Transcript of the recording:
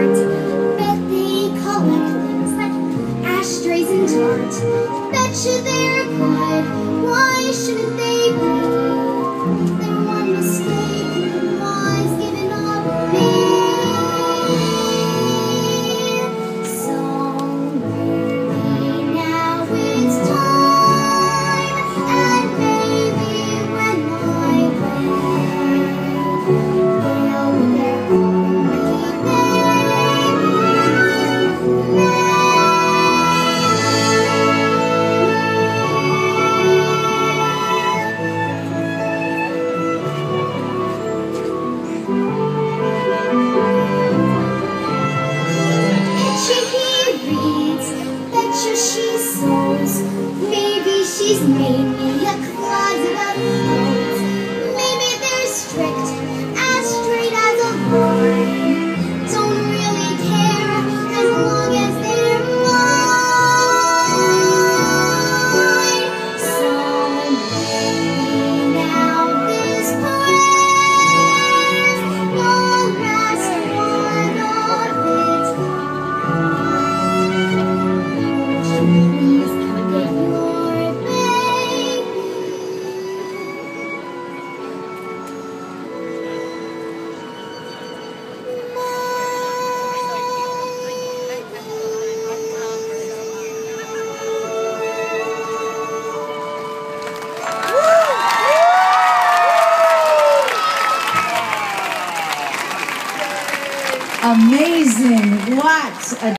art. Bet they collect things like ashtrays and art. Betcha they're good. Why shouldn't they be? Their one mistake was giving up me. So maybe now it's time, and maybe when I she's made me a closet of clothes. Maybe they're strict, as straight as a line. Don't really care as long as they're mine. So maybe now this place will last one of its kind. Please get your Amazing. What a